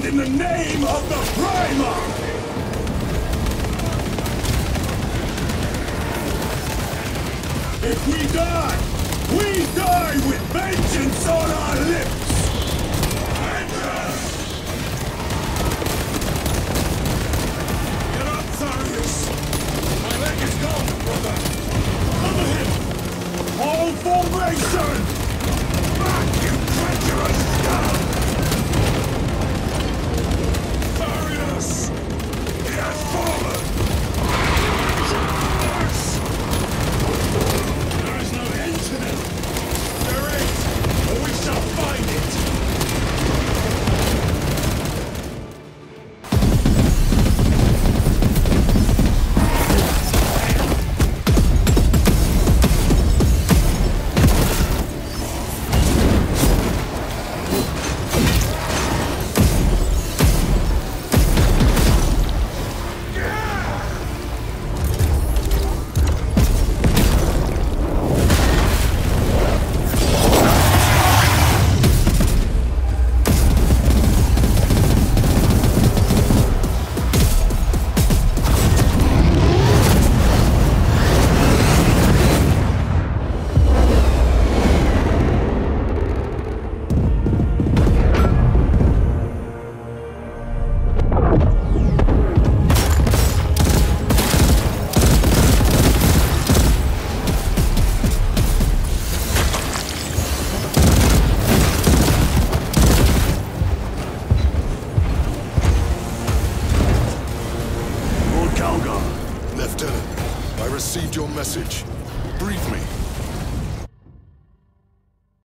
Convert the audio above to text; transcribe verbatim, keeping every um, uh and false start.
in the name of the Primarch! If we die, we die with vengeance on our lips! Vengeance! Get up, Zarius! My leg is gone, brother! Cover him! All formation! Back, you treacherous scum! Zarius! He has fallen! There is no end to them! There is, or we shall find it! Lieutenant, I received your message. Brief me.